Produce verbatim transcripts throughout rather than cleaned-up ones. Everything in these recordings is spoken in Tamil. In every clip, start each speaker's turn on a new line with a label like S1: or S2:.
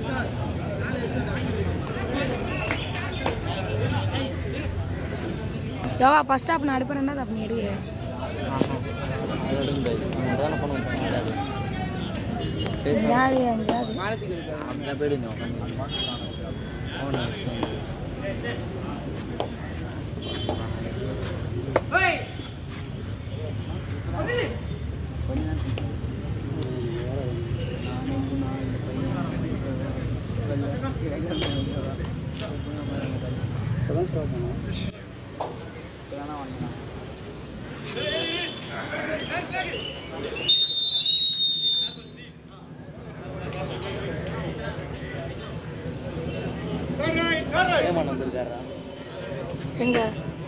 S1: யோகா ஃபர்ஸ்ட் ஸ்டாப் நான் அடுப்பறேன்னா அப்ப நீ எடுக்குறேன் யாரு அங்க மாலத்துக்கு இருக்கு அங்க போய்டுங்க அவன ஏய் எங்க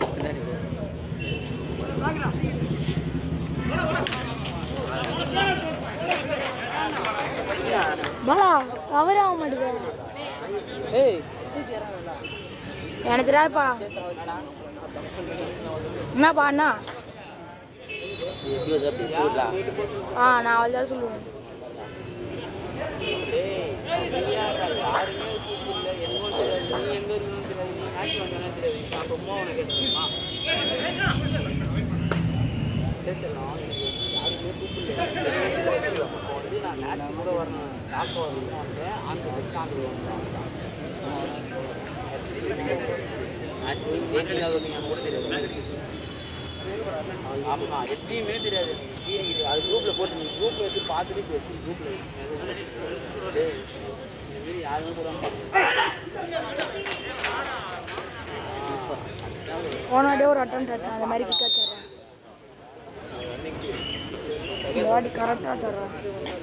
S1: பாலா கவர் ஆக மாட்டேங்குது ஏய் எனக்கு தெரியாதுப்பா என்னப்பா அண்ணா ஆ நான் அவள் தான் சொல்லுவேன்
S2: ஆமா எப்பயுமே தெரியாது அது குரூப்ல போட்டு குரூப்ல எடுத்து பார்த்துட்டு பேசு குரூப்ல யாருமே போடாம
S1: போனாடே ஒரு அட்டம் வச்சேன் அந்த மாதிரி கிக் வச்சிடுறேன் இந்த வாட்டி கரெக்டாக வச்சிடுறேன்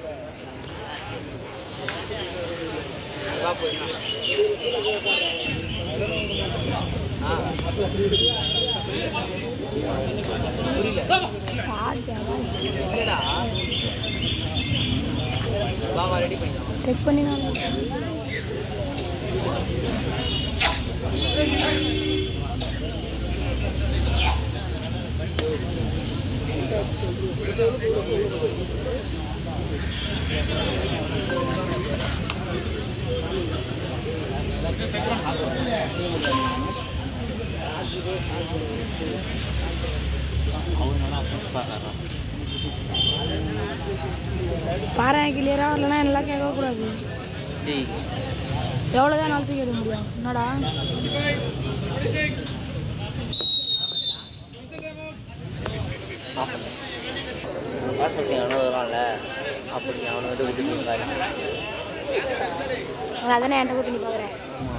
S1: செக் பண்ணி நான் பாரு கிளியரா இல்லைன்னா எல்லாம் கேட்கக்கூடாது எவ்வளோதான் நாள் தூக்கி எடுக்க முடியும் என்னடா
S2: அப்படி அவனை வந்து விட்டு
S1: அதானே என்கிட்ட கூட்டி நீ பார்க்குறேன்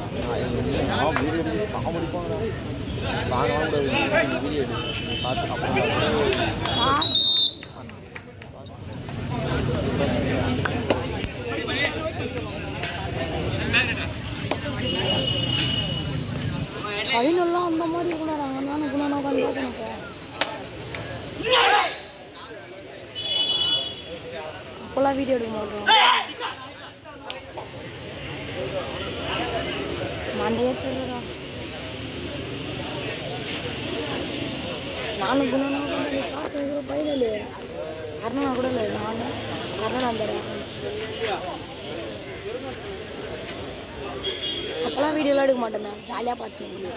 S1: ஃபைனல்லாம் அந்த மாதிரி இருக்கணும் நாங்கள் நானும் குணம் உட்காந்து பார்க்கணும் அப்போல்லாம் வீடியோ எடுக்க மாட்டோம் மண்டையே தெரியலடா நானும் குணம் பார்த்து பயிர் இல்லையே அரணா கூட இல்லை நான் அரணா தரேன் அப்போல்லாம் வீடியோலாம் எடுக்க மாட்டேன் ஜாலியாக பார்த்துருக்கேன்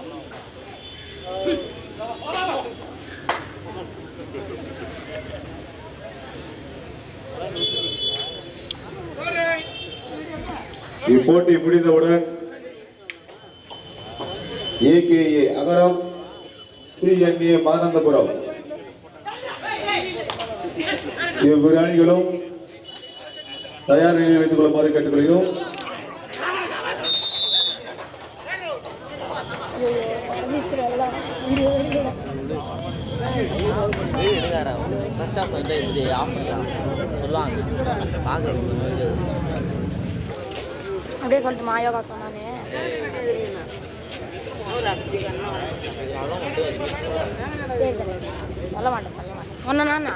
S3: இப்போட்டி முடிந்தவுடன் ஏகேஏ அகரம் சிஎன்ஏ மதனந்தபுரம் இவ்விரு அணிகளும் தயார் நிலையில் வைத்துக் கொள்ளுமாறு கேட்டுக்கொள்கிறோம்.
S1: அப்படியே சொல்லிட்டு மாயோகா சொன்னானே சரி சரி சொல்ல மாட்டேன் சொல்ல மாட்டேன் சொன்னா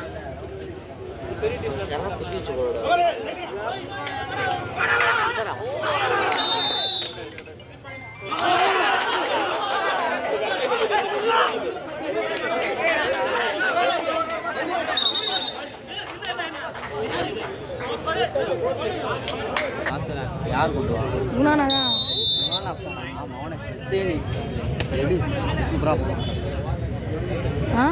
S2: பார்க்கலாம் யார் கூட்டுவாங்க
S1: குணானா தான்
S2: குணானா ஆமாம் அவனை செத்தேனி எப்படி சூப்பராக போகும்
S1: ஆ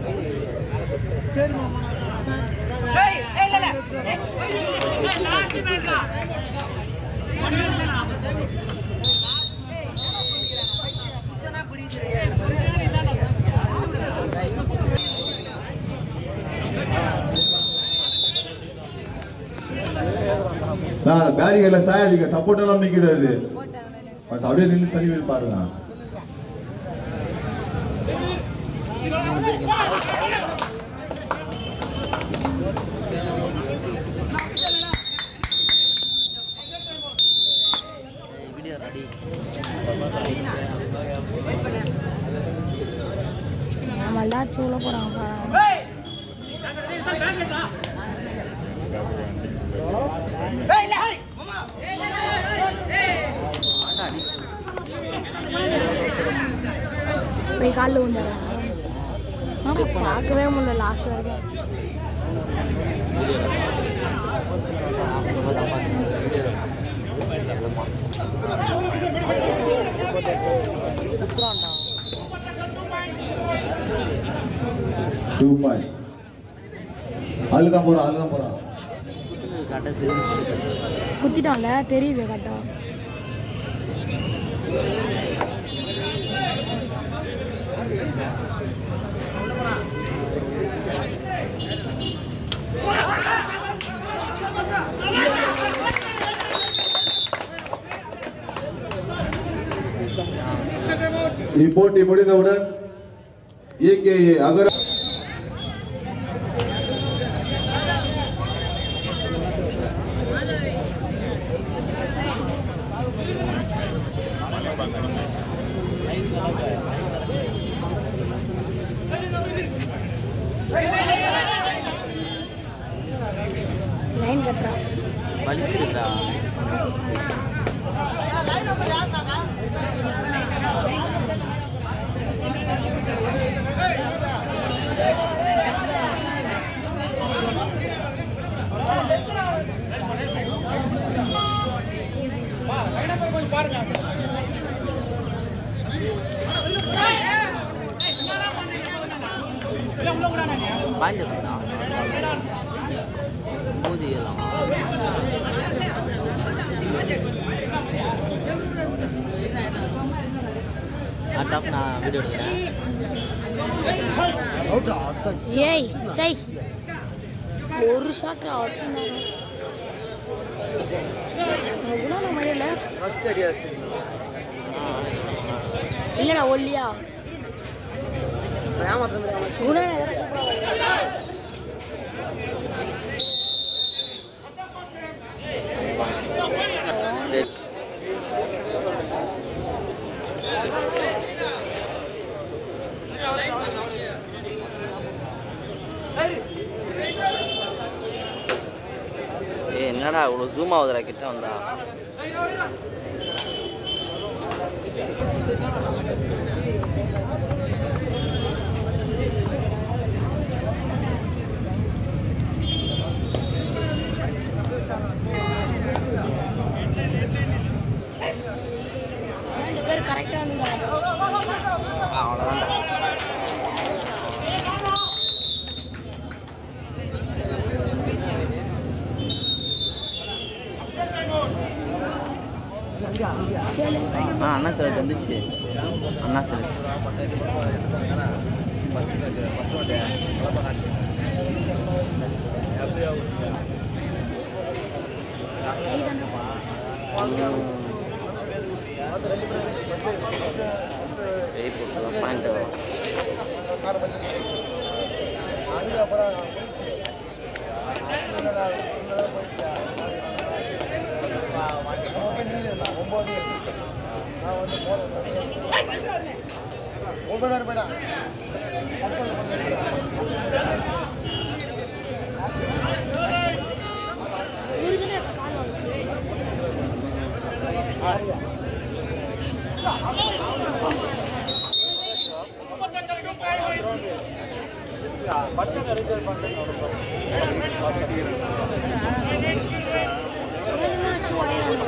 S3: பேரிகர்ல சாயாதீங்க சப்போர்ட் எல்லாம் நிக்குது அது பட் அப்படியே நின்று தள்ளி போய் பாருங்க
S1: நம்மளாச்சும் உள்ள போறாங்க போய் காலில் வந்தாரா பார்க்கவே முடியல லாஸ்ட் வரைக்கும்
S3: டூ பாயிண்ட் அதுதான் போறான் அதுதான் போறான்
S1: குத்திட்டான்ல தெரியுது கரெக்டா
S3: இப்போட்டி முடிந்தவுடன் ஏகேஏ அகரம்
S1: லைன் கட்டுறா
S2: வலிக்குதுடா பாய்ந்துடா மோதியெல்லாம் அடுத்த நான் வீடியோ எடுக்கிறேன்
S1: ஏய் சை ஒரு ஷாட் வச்சுருந்தாங்க குணான மழையில இல்லடா ஒல்லியா குணான
S2: என்னடா இவ்வளோ ஜூம் ஆகுதுடா கிட்ட வந்தா
S1: ரெண்டு பேர் கரெக்டாக இருந்தாங்க
S2: அவ்வளோதான்டா ஆ அண்ணா சிலட் வந்துச்சு அண்ணா சிலட் பாயிண்ட்
S1: ஏழுனா வச்சு உடையிறாங்க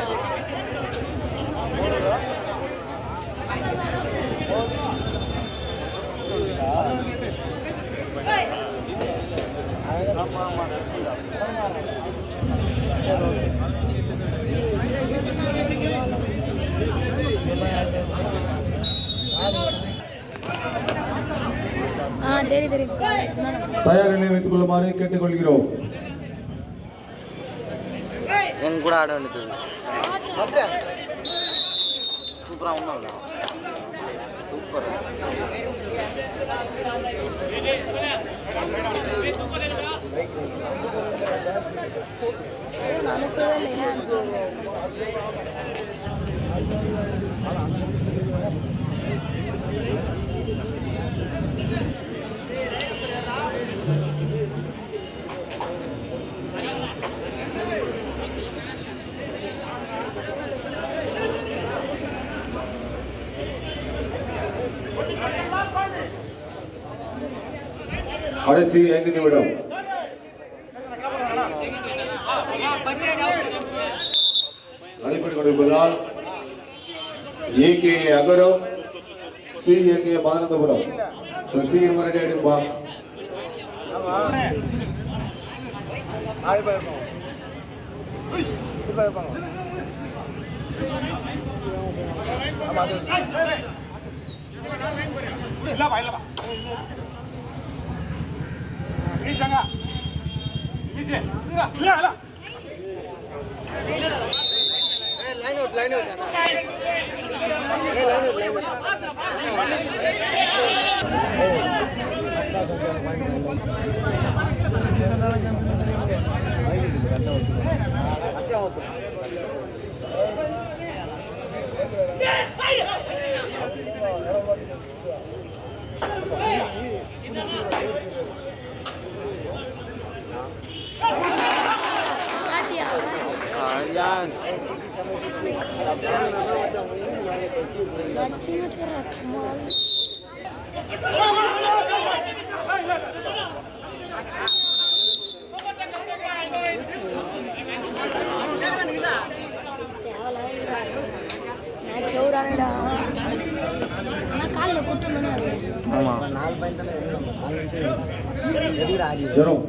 S1: தெரியும் தெரியும்
S3: தயார் நிலையை வைத்துக் கொள்ளுமாறு கேட்டுக்கொள்கிறோம்.
S2: எங்க கூட ஆட வேண்டியது சூப்பரா ஒன்றும் சூப்பர்
S3: கடைசி ஐந்து நிமிடம். நடைபெற்றுக் கொண்டிருப்பதால் A K Agaram C N A Madhanandapuram சீக்கிரமா ரெடி ஆயிடுப்பா. ஜெரம்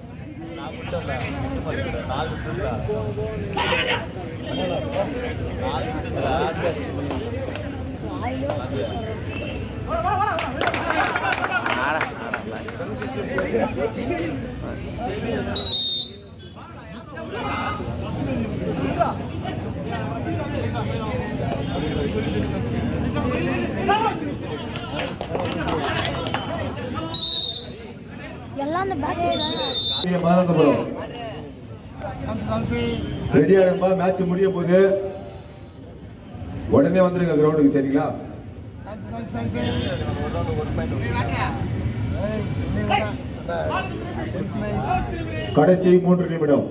S3: மதனந்தபுரம் ரெடியா இருப்பா. மேட்ச் முடிய போது உடனே வந்துருங்க கிரவுண்டுக்கு. சரிங்களா? கடைசி மூன்று நிமிடம்.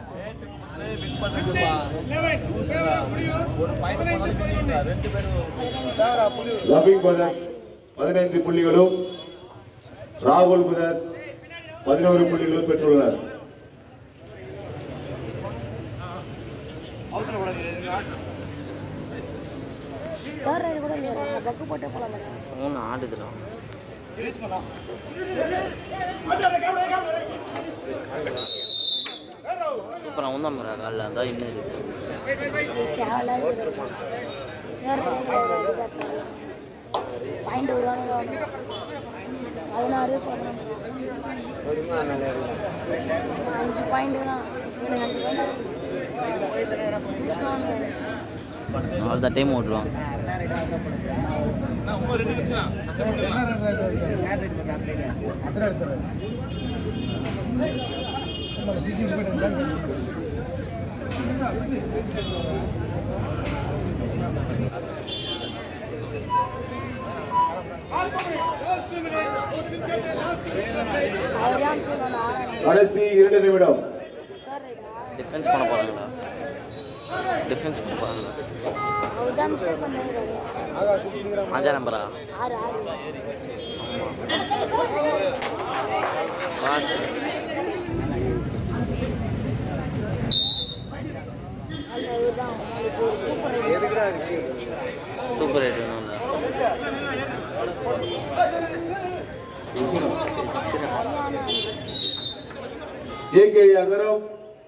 S3: லவ்விங் பிரதர்ஸ் பதினைந்து புள்ளிகளும் ராகுல் பிரதர்ஸ் பதினோரு புள்ளிகளும் பெற்றுள்ளனர்.
S2: சூப்பரா ஒன்றும் காலில் அதான் இன்னும் இருக்கு.
S1: பதினாறு அஞ்சு பாயிண்ட் தான்.
S2: நாலு தான் டைம் ஓட்டுருவாங்க.
S3: கடைசி இரண்டு நிமிடம்.
S2: டிஃபென்ஸ் பண்ண போறாங்களா? டிஃபென்ஸ் பண்ண போறாங்களா? அஞ்சா நம்பரா? சூப்பர் ரேட் வேணும்.
S3: A K Agaram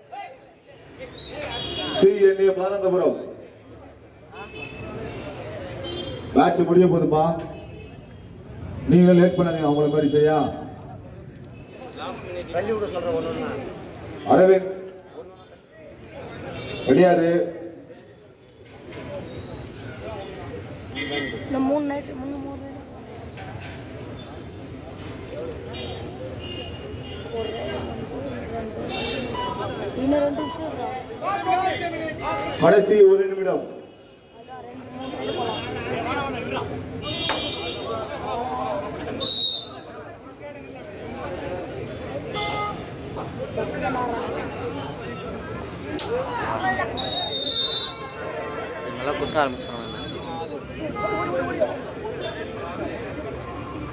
S3: C N A Madhanandapuram match முடிய போதுப்பா. நீங்களும் லேட் பண்ணாதீங்க அவங்கள மாதிரி செய்யா.
S2: தள்ளி விட சொல்ற ஒண்ணு
S3: அரவிந்த் ரெடியாரு?
S1: இந்த மூணு நைட்டு மூணு மூணு இன்னும் ரெண்டு நிமிஷம்
S3: கடைசி ஒரு நிமிடம்.
S2: நல்லா குத்த ஆரம்பிச்சோம்.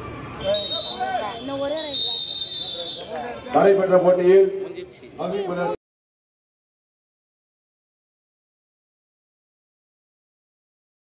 S3: நடைபெற்ற போட்டியில்